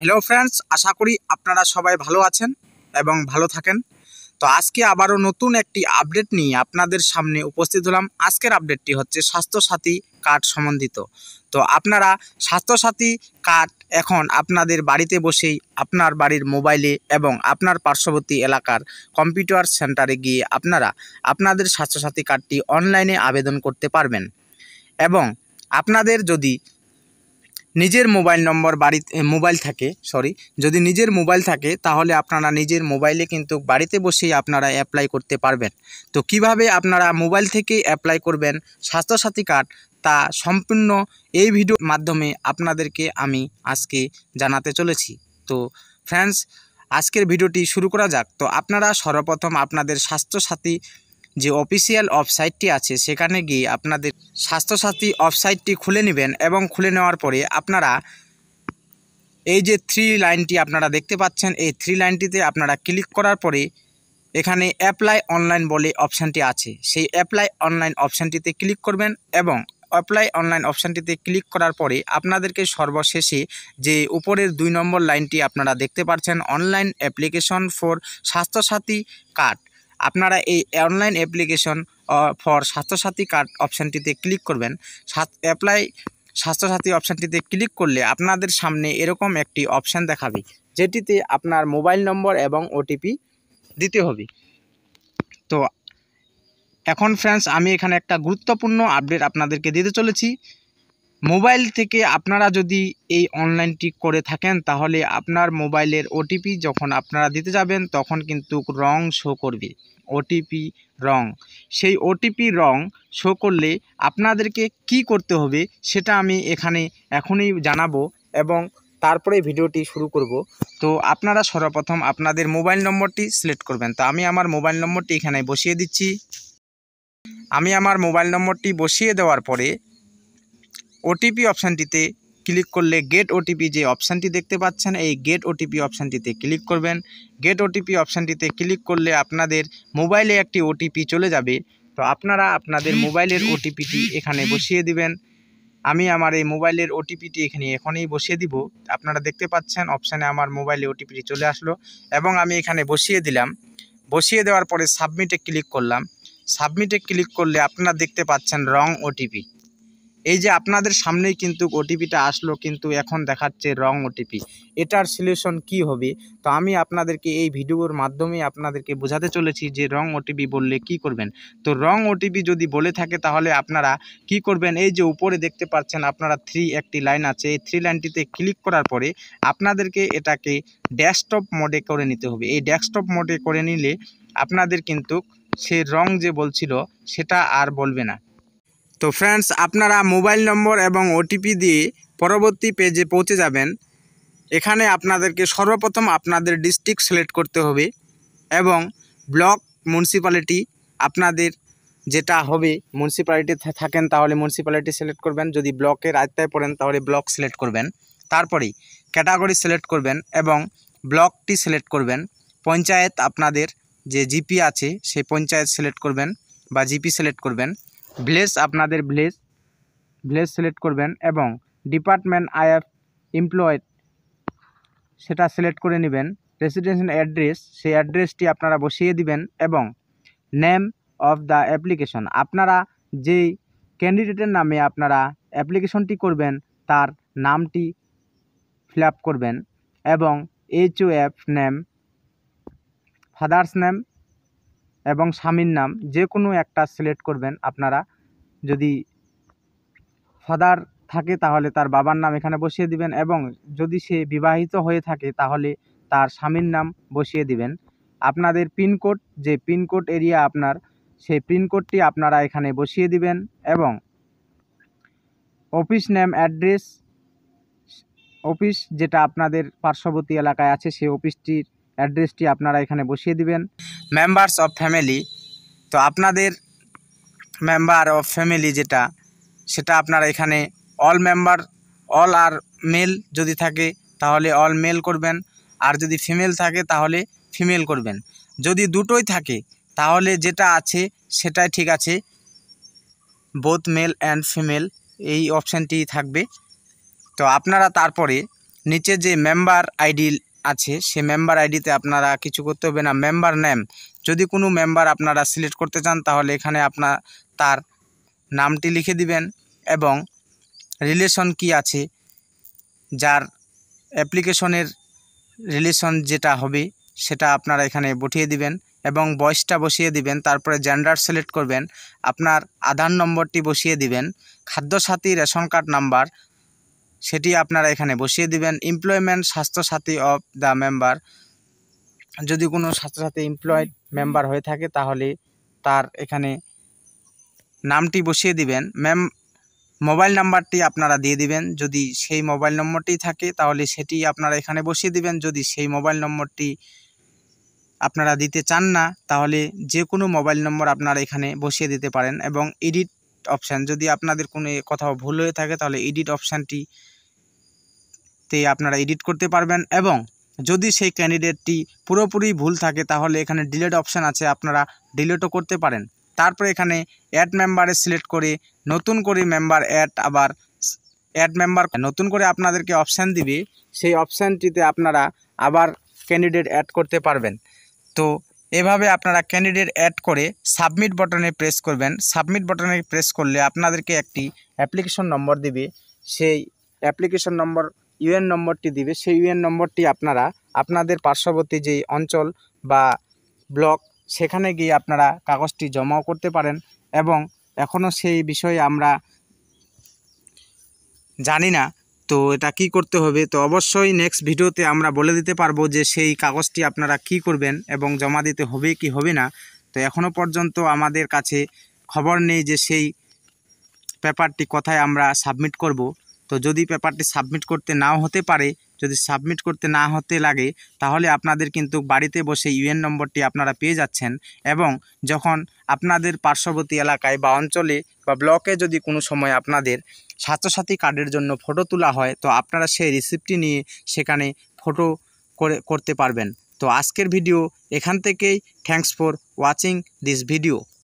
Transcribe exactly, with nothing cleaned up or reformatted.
Hello friends, আশা করি আপনারা সবাই ভালো আছেন এবং ভালো থাকেন। তো আজকে আবারও নতুন একটি আপডেট নিয়ে আপনাদের সামনে উপস্থিত হলাম। আজকের আপডেটটি হচ্ছে স্বাস্থ্যসাথী কার্ড সম্বন্ধিত। তো আপনারা স্বাস্থ্যসাথী কার্ড এখন আপনাদের বাড়িতে বসেই আপনার বাড়ির মোবাইলে এবং আপনার পার্শ্ববর্তী এলাকার কম্পিউটার সেন্টারে গিয়ে আপনারা আপনাদের স্বাস্থ্যসাথী কার্ডটি অনলাইনে আবেদন করতে পারবেন। এবং আপনাদের যদি নিজের মোবাইল নম্বর বাড়িতে মোবাইল থাকে সরি যদি নিজের মোবাইল থাকে তাহলে আপনারা নিজের মোবাইলে কিন্তু বাড়িতে বসেই আপনারা অ্যাপ্লাই করতে পারবেন। তো কিভাবে আপনারা মোবাইল থেকে অ্যাপ্লাই করবেন স্বাস্থ্যসাথী কার্ড তা সম্পূর্ণ এই ভিডিওর মাধ্যমে আপনাদেরকে আমি আজকে জানাতে চলেছি। তো ফ্রেন্ডস, আজকের ভিডিওটি শুরু করা যাক। তো আপনারা সর্বপ্রথম আপনাদের স্বাস্থ্যসাথী যে অফিসিয়াল ওয়েবসাইটটি আছে সেখানে গিয়ে আপনাদের স্বাস্থ্যসাথী ওয়েবসাইটটি খুলে নেবেন এবং খুলে নেওয়ার পরে আপনারা এই যে থ্রি লাইনটি আপনারা দেখতে পাচ্ছেন, এই থ্রি লাইনটিতে আপনারা ক্লিক করার পরে এখানে অ্যাপ্লাই অনলাইন বলে অপশানটি আছে, সেই অ্যাপ্লাই অনলাইন অপশানটিতে ক্লিক করবেন এবং অ্যাপ্লাই অনলাইন অপশানটিতে ক্লিক করার পরে আপনাদেরকে সর্বশেষে যে উপরের দুই নম্বর লাইনটি আপনারা দেখতে পাচ্ছেন, online application for Swasthya Sathi card, আপনারা এই online application for Swasthya Sathi card অপশানটিতে ক্লিক করবেন। অ্যাপ্লাই স্বাস্থ্যসাথী অপশানটিতে ক্লিক করলে আপনাদের সামনে এরকম একটি অপশান দেখাবে, যেটিতে আপনার মোবাইল নম্বর এবং ওটিপি দিতে হবে। তো এখন ফ্রেন্ডস, আমি এখানে একটা গুরুত্বপূর্ণ আপডেট আপনাদেরকে দিতে চলেছি। মোবাইল থেকে আপনারা যদি এই অনলাইনটি করে থাকেন তাহলে আপনার মোবাইলের ওটিপি যখন আপনারা দিতে যাবেন তখন কিন্তু রং শো করবে, ওটিপি রং। সেই ওটিপি রং শো করলে আপনাদেরকে কি করতে হবে সেটা আমি এখানে এখনই জানাবো এবং তারপরে ভিডিওটি শুরু করব। তো আপনারা সর্বপ্রথম আপনাদের মোবাইল নম্বরটি সিলেক্ট করবেন। তো আমি আমার মোবাইল নম্বরটি এখানে বসিয়ে দিচ্ছি। আমি আমার মোবাইল নম্বরটি বসিয়ে দেওয়ার পরে ওটিপি অপশানটিতে ক্লিক করলে গেট ওটিপি যে অপশানটি দেখতে পাচ্ছেন, এই গেট ওটিপি অপশানটিতে ক্লিক করবেন। গেট ওটিপি অপশানটিতে ক্লিক করলে আপনাদের মোবাইলে একটি ওটিপি চলে যাবে। তো আপনারা আপনাদের মোবাইলের ওটিপিটি এখানে বসিয়ে দিবেন। আমি আমার এই মোবাইলের ওটিপিটি এখানে এখনই বসিয়ে দিব। আপনারা দেখতে পাচ্ছেন অপশানে আমার মোবাইলে ওটিপিটি চলে আসলো এবং আমি এখানে বসিয়ে দিলাম। বসিয়ে দেওয়ার পরে সাবমিটে ক্লিক করলাম। সাবমিটে ক্লিক করলে আপনারা দেখতে পাচ্ছেন রং ওটিপি। এই যে আপনাদের সামনেই কিন্তু ওটিপিটা আসলো, কিন্তু এখন দেখাচ্ছে রং ওটিপি। এটার সলিউশন কি হবে? তো আমি আপনাদেরকে এই ভিডিওর মাধ্যমে আপনাদেরকে বোঝাতে চলেছি যে রং ওটিপি বললে কি করবেন। তো রং ওটিপি যদি বলে থাকে তাহলে আপনারা কি করবেন, এই যে উপরে দেখতে পাচ্ছেন আপনারা থ্রি একটি লাইন আছে, এই থ্রি লাইনটিতে ক্লিক করার পরে আপনাদেরকে এটাকে ডেস্কটপ মোডে করে নিতে হবে। এই ডেস্কটপ মোডে করে নিলে আপনাদের কিন্তু সে রং যে বলছিল সেটা আর বলবে না। তো ফ্রেন্ডস, আপনারা মোবাইল নম্বর এবং ওটিপি দিয়ে পরবর্তী পেজে পৌঁছে যাবেন। এখানে আপনাদেরকে সর্বপ্রথম আপনাদের ডিস্ট্রিক্ট সিলেক্ট করতে হবে এবং ব্লক মিউনিসিপ্যালিটি আপনাদের যেটা হবে, মিউনিসিপ্যালিটি থাকেন তাহলে মিউনিসিপ্যালিটি সিলেক্ট করবেন, যদি ব্লকের আয়ত্তায় পড়েন তাহলে ব্লক সিলেক্ট করবেন। তারপরেই ক্যাটাগরি সিলেক্ট করবেন এবং ব্লকটি সিলেক্ট করবেন। পঞ্চায়েত আপনাদের যে জিপি আছে সেই পঞ্চায়েত সিলেক্ট করবেন বা জিপি সিলেক্ট করবেন। ভিলেজ আপনাদের ভিলেজ ভিলেজ সিলেক্ট করবেন এবং ডিপার্টমেন্ট আইএফ এমপ্লয়েড সেটা সিলেক্ট করে নেবেন। রেসিডেন্সিয়াল অ্যাড্রেস, সেই অ্যাড্রেসটি আপনারা বসিয়ে দিবেন এবং নেম অফ দ্য অ্যাপ্লিকেশন, আপনারা যেই ক্যান্ডিডেটের নামে আপনারা অ্যাপ্লিকেশনটি করবেন তার নামটি ফিল আপ করবেন এবং H O F name, father's name এবং স্বামীর নাম যে কোনো একটা সিলেক্ট করবেন। আপনারা যদি ফাদার থাকে তাহলে তার বাবার নাম এখানে বসিয়ে দিবেন এবং যদি সে বিবাহিত হয়ে থাকে তাহলে তার স্বামীর নাম বসিয়ে দিবেন। আপনাদের পিনকোড, যে পিনকোড এরিয়া আপনার, সেই পিনকোডটি আপনারা এখানে বসিয়ে দিবেন এবং অফিস নেম, অ্যাড্রেস, অফিস যেটা আপনাদের পার্শ্ববর্তী এলাকায় আছে সেই অফিসটির অ্যাড্রেসটি আপনারা এখানে বসিয়ে দিবেন। মেম্বার্স অফ ফ্যামিলি, তো আপনাদের মেম্বার অফ ফ্যামিলি যেটা সেটা আপনারা এখানে অল মেম্বার, অল আর মেল যদি থাকে তাহলে অল মেল করবেন, আর যদি ফিমেল থাকে তাহলে ফিমেল করবেন। যদি দুটোই থাকে তাহলে যেটা আছে সেটাই ঠিক আছে, বোথ মেল অ্যান্ড ফিমেল এই অপশানটি থাকবে। তো আপনারা তারপরে নিচে যে মেম্বার আইডি আছে সে মেম্বার আইডিতে আপনারা কিছু করতে হবে না। মেম্বার নেম, যদি কোনো মেম্বার আপনারা সিলেক্ট করতে চান তাহলে এখানে আপনার তার নামটি লিখে দিবেন এবং রিলেশন কি আছে, যার অ্যাপ্লিকেশনের রিলেশন যেটা হবে সেটা আপনারা এখানে বসিয়ে দিবেন এবং বয়সটা বসিয়ে দিবেন। তারপরে জেন্ডার সিলেক্ট করবেন, আপনার আধার নম্বরটি বসিয়ে দিবেন, খাদ্যসাথী রেশন কার্ড নাম্বার সেটি আপনারা এখানে বসিয়ে দিবেন। Employment Swasthya Sathi of the member, যদি কোনো স্বাস্থ্যসাথী এমপ্লয়েড মেম্বার হয়ে থাকে তাহলে তার এখানে নামটি বসিয়ে দিবেন। ম্যাম মোবাইল নাম্বারটি আপনারা দিয়ে দিবেন, যদি সেই মোবাইল নম্বরটি থাকে তাহলে সেটি আপনারা এখানে বসিয়ে দিবেন। যদি সেই মোবাইল নম্বরটি আপনারা দিতে চান না তাহলে যে কোনো মোবাইল নম্বর আপনারা এখানে বসিয়ে দিতে পারেন। এবং এডিট অপশান, যদি আপনাদের কোনো কোথাও ভুল হয়ে থাকে তাহলে এডিট অপশানটিতে আপনারা এডিট করতে পারবেন। এবং যদি সেই ক্যান্ডিডেটটি পুরোপুরি ভুল থাকে তাহলে এখানে ডিলিট অপশান আছে, আপনারা ডিলিটও করতে পারেন। তারপরে এখানে অ্যাড মেম্বারে সিলেক্ট করে নতুন করে মেম্বার অ্যাড, আবার অ্যাড মেম্বার নতুন করে আপনাদেরকে অপশান দিবে, সেই অপশানটিতে আপনারা আবার ক্যান্ডিডেট অ্যাড করতে পারবেন। তো এভাবে আপনারা ক্যান্ডিডেট অ্যাড করে সাবমিট বাটনে প্রেস করবেন। সাবমিট বাটনে প্রেস করলে আপনাদেরকে একটি অ্যাপ্লিকেশন নম্বর দিবে, সেই অ্যাপ্লিকেশন নম্বর ইউএন নম্বরটি দিবে। সেই ইউএন নম্বরটি আপনারা আপনাদের পার্শ্ববর্তী যেই অঞ্চল বা ব্লক সেখানে গিয়ে আপনারা কাগজটি জমাও করতে পারেন। এবং এখনও সেই বিষয়ে আমরা জানি না, তো এটা কি করতে হবে, তো অবশ্যই নেক্সট ভিডিওতে আমরা বলে দিতে পারবো যে সেই কাগজটি আপনারা কি করবেন এবং জমা দিতে হবে কি হবে না। তো এখনও পর্যন্ত আমাদের কাছে খবর নেই যে সেই পেপারটি কোথায় আমরা সাবমিট করব। তো যদি পেপারটি সাবমিট করতে নাও হতে পারে, যদি সাবমিট করতে না হতে লাগে তাহলে আপনাদের কিন্তু বাড়িতে বসে ইউএন নম্বরটি আপনারা পেয়ে যাচ্ছেন। এবং যখন আপনাদের পার্শ্ববর্তী এলাকায় বা অঞ্চলে বা ব্লকে যদি কোনো সময় আপনাদের স্বাস্থ্যসাথী কার্ডের জন্য ফটো তোলা হয় তো আপনারা সেই রিসিপ্টটি নিয়ে সেখানে ফটো করে করতে পারবেন। তো আজকের ভিডিও এখান থেকেই। Thanks for watching this video.